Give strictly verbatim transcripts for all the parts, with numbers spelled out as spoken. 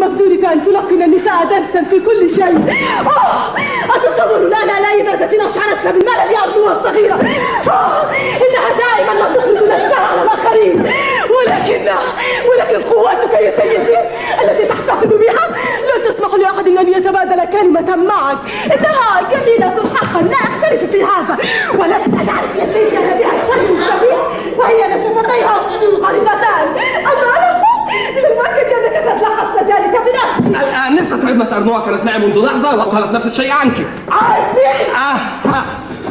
بمقدورك أن تلقن النساء درسا في كل شيء. آه أتصور أنها لا درجة أشعرتك بالملل يا أرضها الصغيرة. آه إنها دائما ما تفرض نفسها على الآخرين، ولكن ولكن قوتك يا سيدي التي تحتفظ بها لا تسمح لأحد أن يتبادل كلمة معك. إنها جميلة حقا، لا أختلف في هذا، ولكن أن أعرف يا سيدي أن بها شيء شبيه وهي شفتيها عريضتان. أما من المؤكد أنك قد لاحظت ذلك بنفسك. الآنسة ابنة أرنوع كانت معي منذ لحظة وقالت نفس الشيء عنك. عارفين؟ آه آه.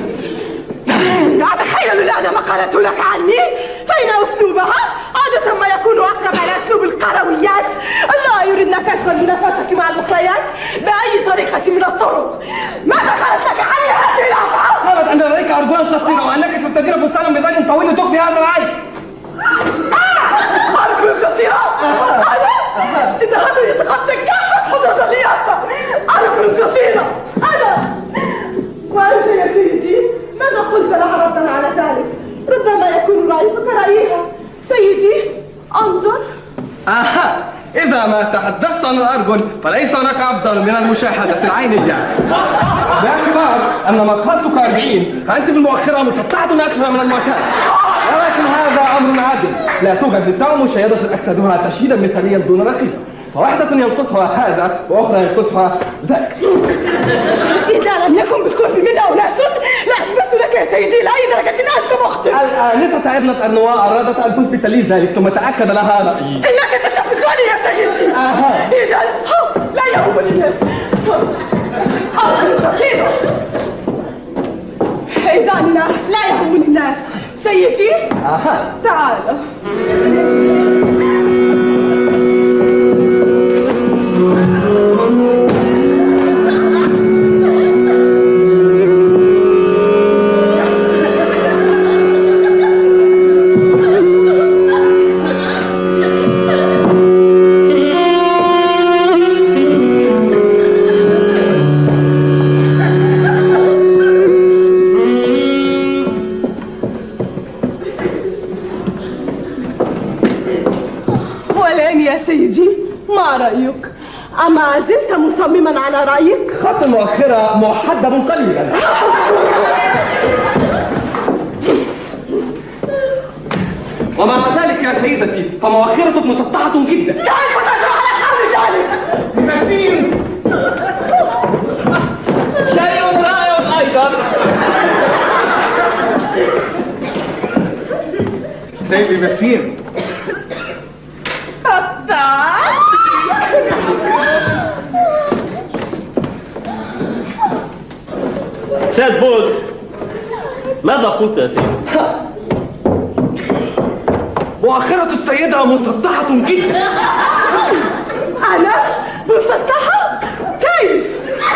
أتخيل الآن ما قالته لك عني، فإن أسلوبها عادة ما يكون أقرب إلى أسلوب القرويات، لا يريدن كسب المنافسة مع الأخريات بأي طريقة من الطرق. ماذا قالت لك عني هذه الأفعال؟ قالت أن لديك أرجل قصيرة وأنك تبتدين فستانا بذيل طويل تخفي هذا العيب. أرجل قصيرة؟ أنا؟ إن هذا يتخطى كافة حدود اللياقة. أرجل قصيرة أنا؟ وأنت يا سيدي ماذا قلت لها ردا على ذلك؟ ربما يكون رأيك كرأيها. سيدي انظر. اها، اذا ما تحدثت عن الارجل فليس هناك افضل من المشاهده العينيه. باعتبار ان مقاسك أربعين فانت في المؤخره مسطحه اكثر من المعتاد، ولكن هذا امر عادل. لا توجد نساء مشيده اجسادها تشييدا مثاليا دون رقيقه، فواحدة ينقصها هذا وأخرى ينقصها ذاك. إذا لم يكن بالقرب منا أناس لأثبت لك يا سيدي لأي درجة أنت مخطئ. الآنسة ابنة أرنواء أرادت أن تثبت لي ذلك ثم تأكد لها رأيي. إنك تستفزني يا سيدي. أها. إذا لا يهمني الناس. أرجل قصيرة. إذا لا يهمني الناس. سيدي. أها. تعال. رأيك؟ أما زلت مصمما على رأيك؟ خط المؤخرة محدب قليلا. ومع ذلك يا سيدتي فمؤخرتك مسطحة جدا. لا يفتح على حال ذلك. مسيم شيء رائع أيضا. سيدي مسيم. سيد بود، ماذا قلت يا سيدي؟ مؤخرة السيدة مسطحة جدا. أنا مسطحة؟ كيف؟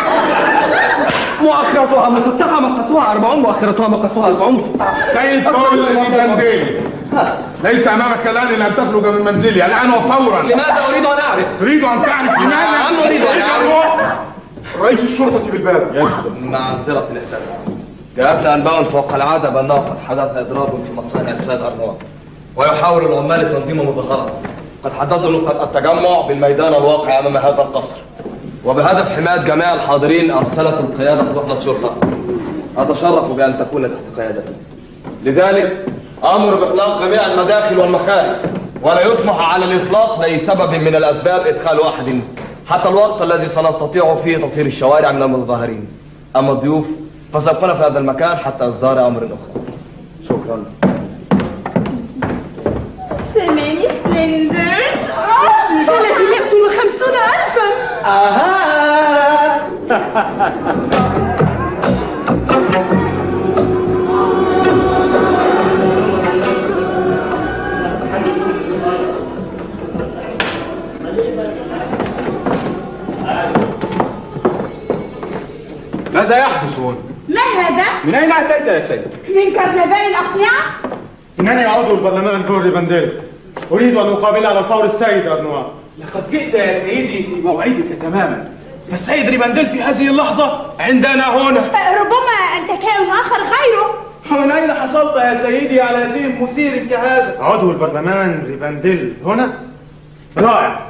مؤخرتها مسطحة مقاسها أربعون، مؤخرتها مقاسها أربعون مسطحة. سيد بول الإيفانديلي، ليس أمامك الآن إلا أن تخرج من منزلي الآن وفورا. لماذا أريد أن أعرف؟ تريد أن تعرف لماذا؟ نعم أريد أن أعرف. رئيس الشرطة بالباب. معذرة يا سادة، جاءتنا أنباء فوق العادة بأنه قد حدث إضراب في مصانع السيد أرنواء، ويحاول العمال تنظيم مظاهرة. قد حددوا نقطة التجمع بالميدان الواقع أمام هذا القصر، وبهدف حماية جميع الحاضرين أرسلت القيادة وحدة شرطة. أتشرف بأن تكون تحت قيادتي، لذلك أمر بإغلاق جميع المداخل والمخارج، ولا يسمح على الإطلاق لأي سبب من الأسباب إدخال أحد حتى الوقت الذي سنستطيع فيه تطهير الشوارع من المتظاهرين. أما الضيوف فسيبقون في هذا المكان حتى إصدار أمر آخر. شكرا. ثماني سلندرز. ثلاثمائة وخمسون ألفا. أها. ماذا يحدث هنا؟ ما هذا؟ من أين أتيت يا سيدي؟ من كرنفال الأقنعة؟ إنني عضو البرلمان بوري بانديل، أريد أن أقابل على الفور السيد أرنواء. لقد جئت يا سيدي في موعدك تماما، فالسيد ريبانديل في هذه اللحظة عندنا هنا. ربما أنت كائن آخر غيره. ومن أين حصلت يا سيدي على هذه مثير كهذا؟ عضو البرلمان ريبانديل هنا؟ رائع.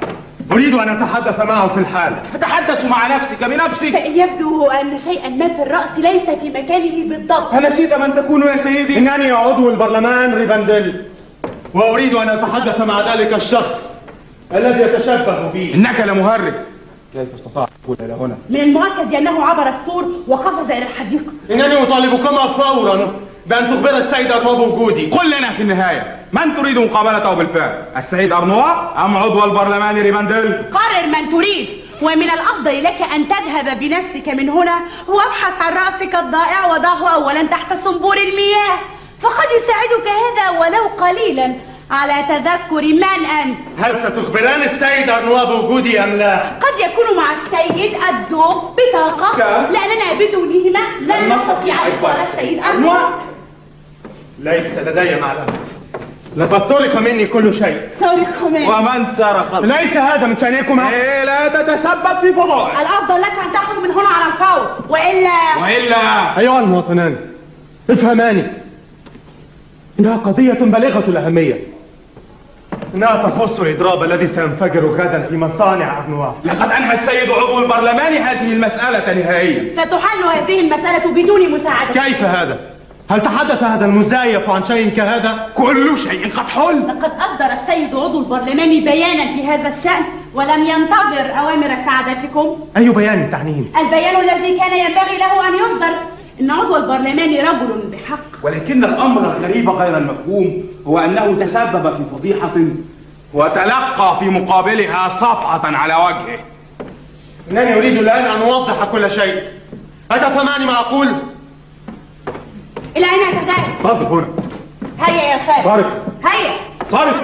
أريد أن أتحدث معه في الحال. تتحدث مع نفسك بنفسك. يبدو أن شيئا ما في الرأس ليس في مكانه بالضبط. أنسيت من تكون يا سيدي؟ إنني عضو البرلمان ريفانديل، وأريد أن أتحدث مع ذلك الشخص الذي يتشبه بي. إنك لمهرج. كيف استطاع الدخول إلى هنا؟ من المؤكد أنه عبر السور وقفز إلى الحديقة. إنني أطالبكما فورا بأن تخبر السيد أرنوا بوجودي. قل لنا في النهاية من تريد مقابلته بالفعل؟ السيد أرنوا أم عضو البرلمان ريفانديل؟ قرر من تريد، ومن الأفضل لك أن تذهب بنفسك من هنا وابحث عن رأسك الضائع وضعه أولا تحت صنبور المياه، فقد يساعدك هذا ولو قليلا على تذكر من أنت. هل ستخبران السيد أرنوا بوجودي أم لا؟ قد يكون مع السيد الذوق بطاقة، لأننا بدونهما لن نستطيع إخبار السيد أرنوا. ليس لدي مع الأسف، لقد سرق مني كل شيء. سرق مني؟ ومن سرق؟ ليس هذا من شأنكما. إيه، لا تتسبب في فضائح. الأفضل لك أن تخرج من هنا على الفور، وإلا وإلا أيها المواطنان، افهماني، إنها قضية بالغة الأهمية. إنها تخص الإضراب الذي سينفجر غدا في مصانع أرنوا. لقد أنهى السيد عضو البرلمان هذه المسألة نهائيا. ستحل هذه المسألة بدون مساعدة. كيف هذا؟ هل تحدث هذا المزيف عن شيء كهذا؟ كل شيء قد حل. لقد أصدر السيد عضو البرلمان بيانا في هذا الشأن ولم ينتظر أوامر سعادتكم. أي بيان تعنيه؟ البيان الذي كان ينبغي له أن يصدر. إن عضو البرلمان رجل بحق. ولكن الأمر الغريب غير المفهوم هو أنه تسبب في فضيحة وتلقى في مقابلها صفعة على وجهه. إنني أريد الآن أن أوضح كل شيء. أتفهماني ما أقول؟ إلى أين تذهب؟ تصرف هنا. هيا يا خالد. صارف. هيا. صارف.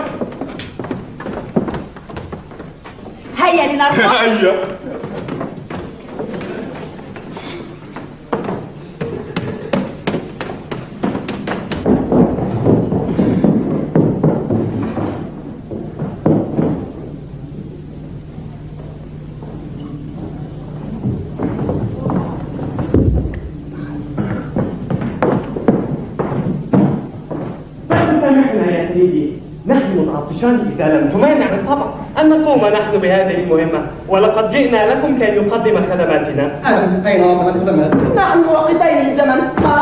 هيا لنرقص. هيا. نحن متعطشان إذا لم تمانع بالطبع أن نقوم نحن بهذه المهمة، ولقد جئنا لكم كي نقدم خدماتنا. أين أقدم خدمات؟ نحن موقتين للزمن.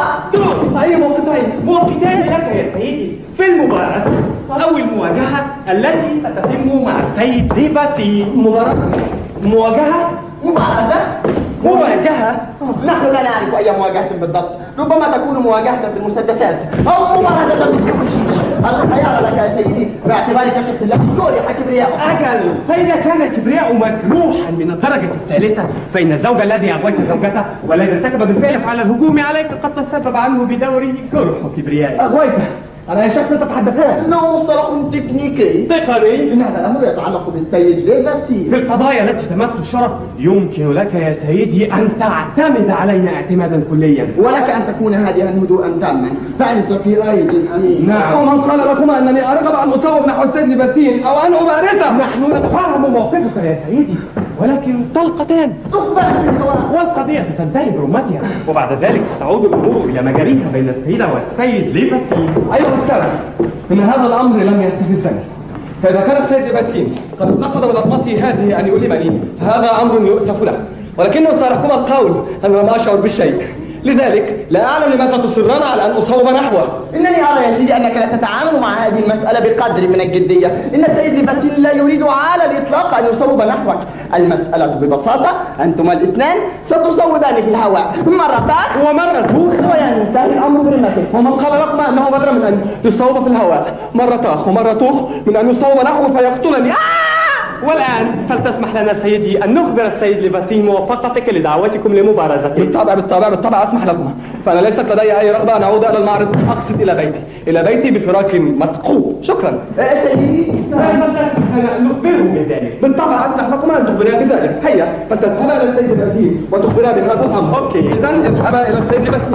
أي موقتين؟ موقتين لك يا سيدي في المباراة أو المواجهة التي ستتم مع السيد ليباتي. مباراة؟ مواجهة؟ مباراة؟ مواجهة؟ نحن لا نعرف أي مواجهة بالضبط، ربما تكون مواجهة في المسدسات أو مباراة بالحشيش. الخيار لك يا سيدي باعتبارك شخص الذي كره كبرياءه. أجل، فإذا كان الكبرياء مجروحا من الدرجة الثالثة فإن الزوج الذي أغويت زوجته والذي ارتكب بالفعل فعل الهجوم عليك قد تسبب عنه بدوره جرح كبرياء. أغويته؟ أنا يا شخص تتحدثان. إنه مصطلح تكنيكي تقني. إن هذا الأمر يتعلق بالسيد ليباتي. في القضايا التي تمس الشرف يمكن لك يا سيدي أن تعتمد علينا اعتمادا كليا، ولك أن تكون هادئا هدوءا تاما، فأنت في أيدي أمين. نعم. ومن قال لكما أنني أرغب أن أصوب نحو السيد ليباتي أو أن أبارزه؟ نحن نتفهم موقفك يا سيدي، ولكن طلقتان والقضية تنتهي برمتها، وبعد ذلك ستعود الأمور إلى مجاريها بين السيدة والسيد ليباتي. أيها السادة، إن هذا الأمر لم يستفزني، فإذا كان السيد ليباتي قد اتنقض من أطمته هذه أن يؤلمني فهذا أمر يؤسف له، ولكنه صارحكما القول أن لم أشعر بالشيء، لذلك لا أعلم لماذا تصران على أن أصوب نحوه. إنني أرى يا سيدي أنك لا تتعامل مع هذه المسألة بقدر من الجدية. إن السيد ليباتي لا يريد على الإطلاق أن يصوب نحوك. المسألة ببساطة أنتما الاثنان ستصوبان في الهواء مرتان ومرة وينتهي الأمر برمته. ومن قال لكما أنه بدلا من أن يصوب في الهواء مرة ومرة من أن يصوب نحوه فيقتلني. والآن فلتسمح لنا سيدي أن نخبر السيد ليباتي موافقتك لدعوتكم لمبارزته. بالطبع بالطبع بالطبع أسمح لكم، فأنا ليست لدي أي رغبة أن أعود إلى المعرض، أقصد إلى بيتي إلى بيتي بفراق مثقوب. شكرا. سيدي نخبره بذلك. بالطبع أسمح لكم أن تخبرا بذلك. هيا فلتذهبا إلى السيد ليباتي وتخبرا بهذا الأمر. أوكي. إذا اذهبا إلى السيد ليباتي.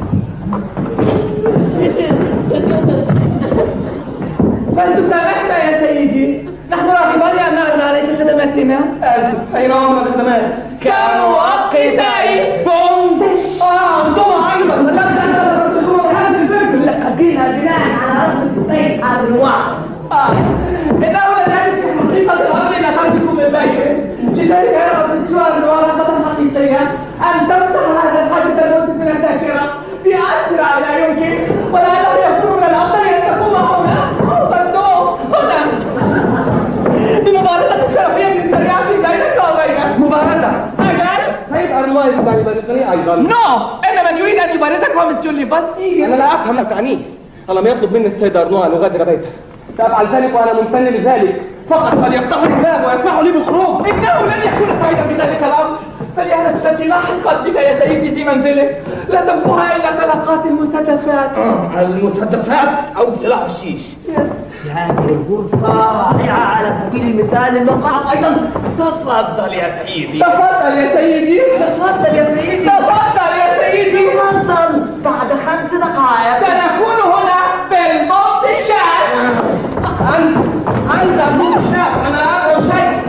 فلتسامحنا يا سيدي، نحن راغبان أن نعرض عليك خدماتنا. أي نوع من الخدمات؟ كمؤقتي بوندش. آه أنتم أيضا لقد أنتم هذا الفكر. لقد جئنا بناء على رغبة السيد أرنوا. إنه لذلك حقيقة الأمر لا ترككم من بيته، لذلك يرى السؤال ورقة حقيقية أن تمسح هذا الحدث المؤسف من الذاكرة في أسرع لا يمكن، ولعله يكون من الأفضل أن تقوم هنا صندوق هنا بمبارزة شرفية سريعة بينك وبينك. مبارزة؟ أجل؟ سيد أرنوا يريد أن يبارزني أيضا. نو، إن من يريد أن يبارزك هو مسيو ليفاسي. أنا لا أفهم ما تعنيه. ألم يطلب مني السيد أرنوا أن أغادر بيته؟ سأفعل ذلك وأنا ممتن لذلك، فقط فليفتحوا الباب ويسمحوا لي بالخروج. إنه لن يكون سعيدا بذلك الأمر، فاليهنة التي لاحقت بك يا سيدي في منزله لا تنفها إلا طلقات المسدسات. المسدسات أو سلاح الشيش. هذه الغرفة رائعة على سبيل المثال المقعد أيضا. تفضل يا سيدي. تفضل يا سيدي. تفضل يا سيدي. تفضل يا سيدي. تفضل. بعد خمس دقائق سنكون هنا في الموت الشعب. أنت أنت موت الشعب، أنا لا أدري شيء.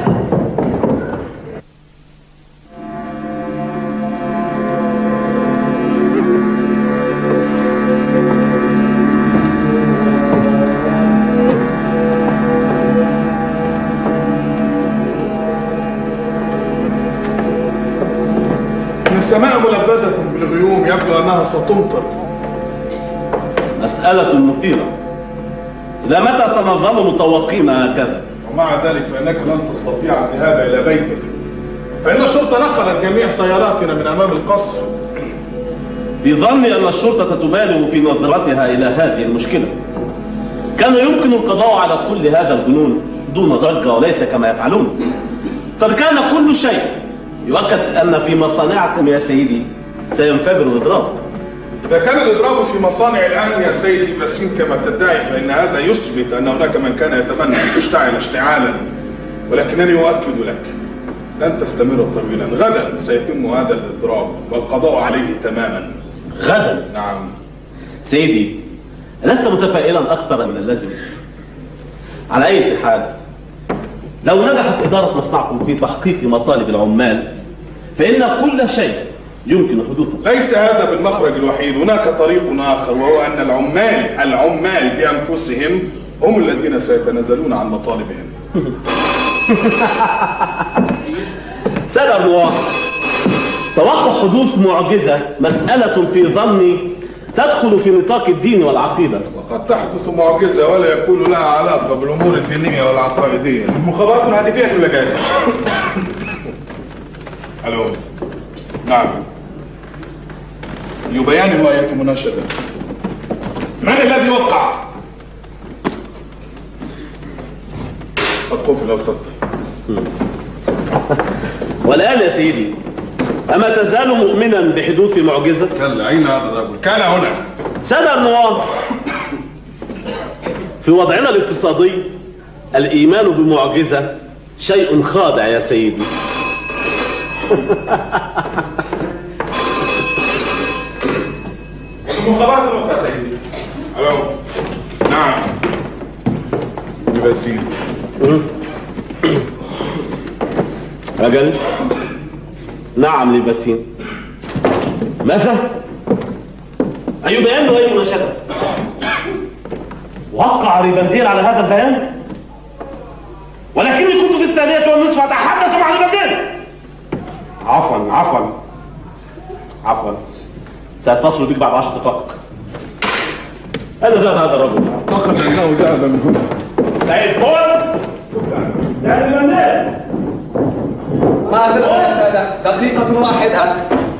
السماء ملبدة بالغيوم، يبدو أنها ستمطر. مسألة مثيرة. إلى متى سنظل متوقين هكذا؟ ومع ذلك فإنك لن تستطيع الذهاب إلى بيتك، فإن الشرطة نقلت جميع سياراتنا من أمام القصر. في ظني أن الشرطة تبالغ في نظرتها إلى هذه المشكلة. كان يمكن القضاء على كل هذا الجنون دون ضجة وليس كما يفعلون. قد كان كل شيء يؤكد أن في مصانعكم يا سيدي سينفجر الإضراب. إذا كان الإضراب في مصانع الآن يا سيدي بسيم كما تدعي، فإن هذا يثبت أن هناك من كان يتمنى أن تشتعل اشتعالا، ولكنني أؤكد لك لن تستمر طويلا. غدا سيتم هذا الإضراب والقضاء عليه تماما. غدا؟ نعم سيدي، لست متفائلا أكثر من اللازم. على أي حال، لو نجحت إدارة مصنعكم في تحقيق مطالب العمال فإن كل شيء يمكن حدوثه. ليس هذا بالمخرج الوحيد، هناك طريق آخر، وهو أن العمال العمال بأنفسهم هم الذين سيتنازلون عن مطالبهم. سيد أرنوا، توقع حدوث معجزة مسألة في ظني تدخل في نطاق الدين والعقيدة. وقد تحدث معجزة ولا يكون لها علاقة بالأمور الدينية والعقائدية. المخابرات الهاتفية ولا جاهزة؟ ألو. نعم. يبيان رواية مناشدة. من الذي وقع؟ قد قفل الخط. والآن يا سيدي، أما تزال مؤمنا بحدوث معجزة؟ كلا، أين هذا الرجل؟ كان هنا. سيد أرنوا، في وضعنا الاقتصادي الإيمان بمعجزة شيء خادع يا سيدي. المخابرات الأخرى سيدي. ألو. نعم. بسيط. أجل؟ نعم لبسين. ماذا؟ أي بيان وأي مناشدة؟ وقع ريبندير على هذا البيان؟ ولكني كنت في الثانية والنصف أتحدث مع ريبندير. عفوا عفوا عفوا سأتصل بك بعد عشر دقائق. أين ذهب هذا الرجل؟ أعتقد أنه ذهب من هنا. سعيد بول؟ يا ريبندير. معذرة يا سادة، دقيقة واحدة.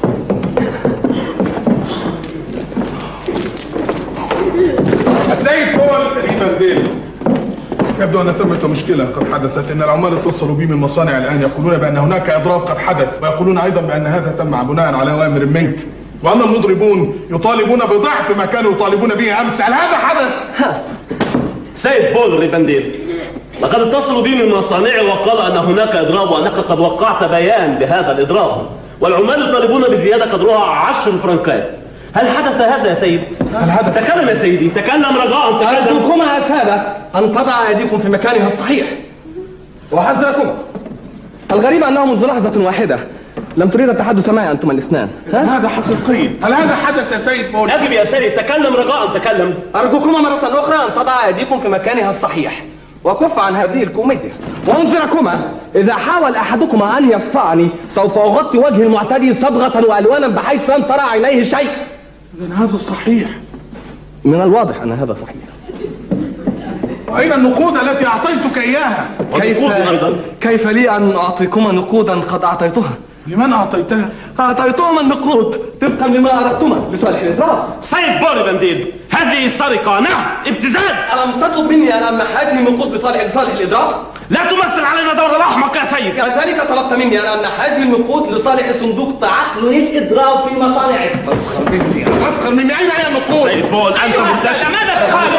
السيد بول ريبنديل، يبدو أن ثمة مشكلة قد حدثت. إن العمال اتصلوا بي من مصانع الآن يقولون بأن هناك إضراب قد حدث، ويقولون أيضا بأن هذا تم بناء على أوامر منك، وأن المضربون يطالبون بضعف ما كانوا يطالبون به أمس. هل هذا حدث؟ سيد بول ريبنديل، لقد اتصلوا بي من مصانعي وقالوا أن هناك إضراب وأنك قد وقعت بيان بهذا الإضراب، والعمال يطالبون بزيادة قدرها عشر فرنكات. هل حدث هذا يا سيد؟ هل حدث؟ تكلم يا سيدي، تكلم رجاء، تكلم. أرجوكم يا سادة أن تضع أيديكم في مكانها الصحيح، وأحذركم. الغريب أنه منذ لحظة واحدة لم تريد التحدث معي أنتم الاثنان. هذا حقيقي. هل هذا حدث يا سيد بول؟ أجب يا سيد، تكلم رجاء، تكلم. أرجوكم مرة أخرى أن تضع أيديكم في مكانها الصحيح وكف عن هذه الكوميديا. وانظركما اذا حاول احدكما ان يصفعني سوف اغطي وجه المعتدي صبغه والوانا بحيث لن ترى عينيه شيء. اذا هذا صحيح. من الواضح ان هذا صحيح. واين النقود التي اعطيتك اياها؟ كيف كيف لي ان اعطيكما نقودا قد اعطيتها؟ لمن اعطيتها؟ اعطيتهما النقود طبقا لما اردتما لصالح الاضراب. سيد بوري بنديل، هذه سرقه، نعم ابتزاز. الم تطلب مني ان امنح هذه النقود لصالح لصالح الاضراب؟ لا تمثل علينا دور الاحمق يا سيد. كذلك طلبت مني ان امنح هذه النقود لصالح صندوق تعقل الاضراب في مصانعك. تسخر مني تسخر مني. اين هي النقود؟ سيد بول انت مدهش. ماذا تفعل؟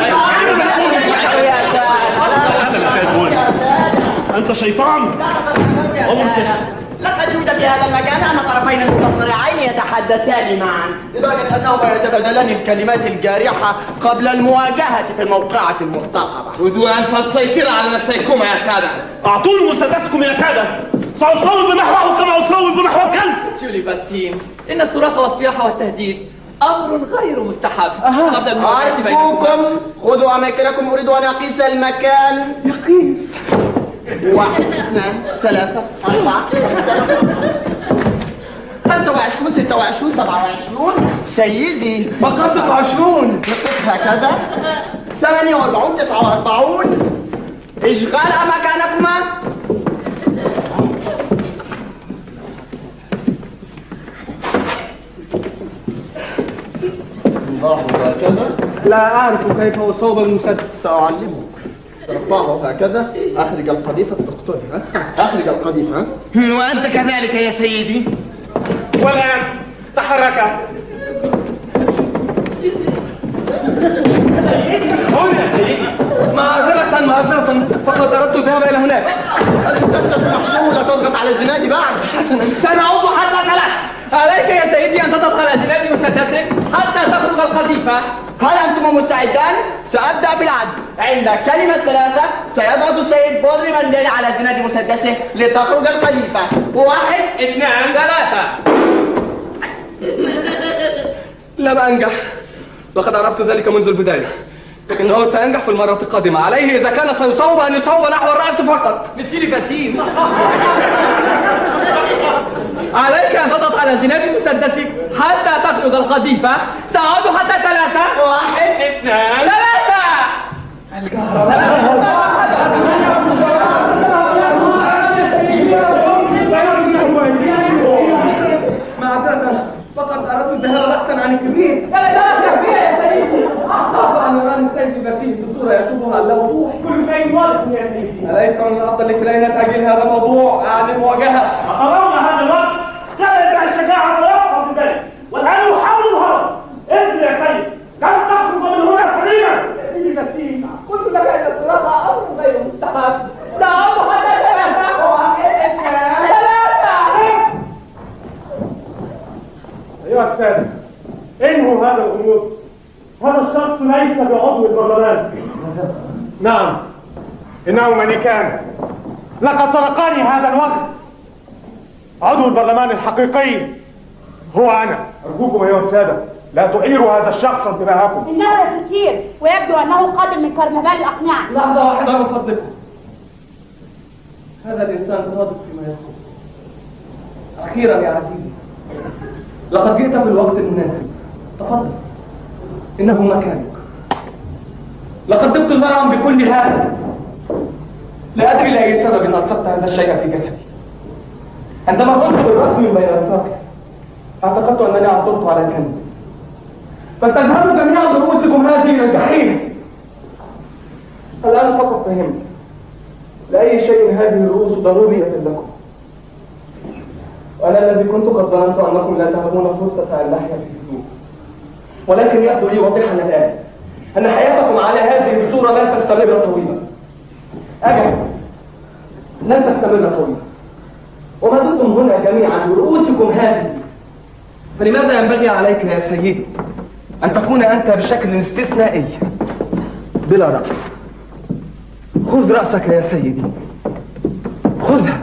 سيد بول انت شيطان ومنتشر. لقد شهد في هذا المكان أن طرفين المتصارعين يتحدثان معا لدرجة أنهما يتبادلان الكلمات الجارحة قبل المواجهة في الموقعة المرتقبة. اريدوا أن تسيطر على نفسيكما يا سادة. أعطوني مسدسكم يا سادة، سأصوب بنحوه كما أصوب بنحو الكلب. سيولي باسين، إن الصراخ والصياح والتهديد أمر غير مستحب. قبل المواجهة أرجوكم خذوا أماكنكم، أريد أن أقيس المكان. يقيس. واحد، اثنان، ثلاثة، أربعة، خمسة، خمسة وعشرون، ستة وعشرون، سبعة وعشرون. سيدي بقى ستة وعشرون. هكذا. ثمانية وأربعون، تسعة وأربعون. اشغال أماكنكما. الله هكذا. لا أعرف كيف أصوب المسدس. سأعلمك. ارفعه هكذا، اخرج القذيفة اقتلها، اخرج القذيفة. وأنت كذلك يا سيدي. والآن تحرك. هنا يا سيدي. معذرة معذرة فقد أردت الذهاب إلى هناك. المسدس محشو، لا تضغط على الزناد بعد. حسنا سنعود حتى ثلاث. عليك يا سيدي أن تضغط على زناد مسدسك حتى تخرج القذيفة. هل أنتم مستعدان؟ سأبدأ بالعد. عند كلمة ثلاثة سيضغط السيد بوري بنديل على زناد مسدسه لتخرج القذيفة. واحد، اثنان، ثلاثة. لم أنجح. لقد عرفت ذلك منذ البداية. لكنه سينجح في المرة القادمة. عليه إذا كان سيصوب أن يصوب نحو الرأس فقط. مسيولي باسين، عليك أن تضغط على زناد مسدسك حتى تخرج القذيفة. سأعود حتى ثلاثة. واحد، اثنان، ثلاثة. معذرة فقط أردت الذهاب بحثا عن الكبريت. لا لا فيها يا سيدي. أخاف أن أراني سيدي باسين بصورة يشوبها اللوضوح. كل شيء واضح يا سيدي. عليك من الأفضل لكي لا نتأجل هذا الموضوع عن المواجهة. أرون هذا الوقت كان يدعي الشجاعة ويرفض بذلك، والآن يحاول الهرب. انزل يا سيد، كم تخرج من هنا سليما. سيدي باسين، قلت لك أن الصراحة أمر غير مستحب. دعوه حتى ثلاثة. أيها السادة، انهوا هذا الغموض. هذا الشخص ليس بعضو البرلمان. نعم، إنه مانيكان. لقد سرقني هذا الوقت. عضو البرلمان الحقيقي هو أنا. أرجوكم أيها السادة لا تعيروا هذا الشخص انتباهكم. إنه سكير ويبدو أنه قادم من كرنفال الأقنعة. لحظة واحدة من فضلكم. هذا الإنسان صادق فيما يقول. أخيرا يا عزيزي، لقد جئت في الوقت المناسب. تفضل، إنه مكانك. لقد ضبط المرعم بكل هذا. لا أدري لأي سبب أطلقت هذا الشيء في جسدي. عندما قلت بالرأس من بين الفاقع اعتقدت أنني عثرت على كنز. فلتذهبوا جميعا برؤوسكم هذه إلى الجحيم. الآن فقط فهمت لأي شيء هذه الرؤوس ضرورية لكم. وأنا الذي كنت قد ظننت أنكم لا تهبون فرصة اللحية في الهدوء، ولكن يبدو لي واضحا الآن أن حياتكم على هذه الصورة لن تستمر طويلا. أجل، لن تستمر طويلا. وما دمتم هنا جميعا برؤوسكم هذه، فلماذا ينبغي عليك يا سيدي أن تكون أنت بشكل استثنائي بلا رأس؟ خذ رأسك يا سيدي، خذها.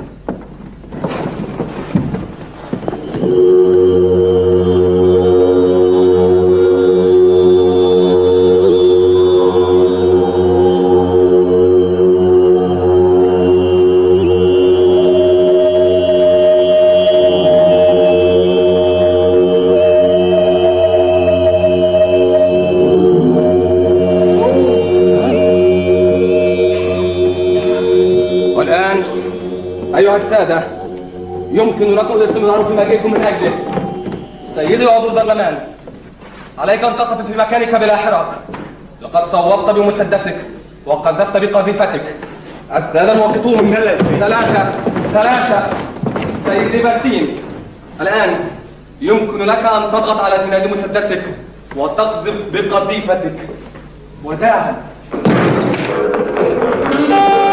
أيها السادة، يمكن لكم الاستمرار في مجيئكم من أجله. سيدي عضو البرلمان، عليك أن تقف في مكانك بلا حراك. لقد صوبت بمسدسك وقذفت بقذيفتك. السادة الموقتون. ثلاثة ثلاثة سيدي باسيم، الآن يمكن لك أن تضغط على زناد مسدسك وتقذف بقذيفتك. وداعا.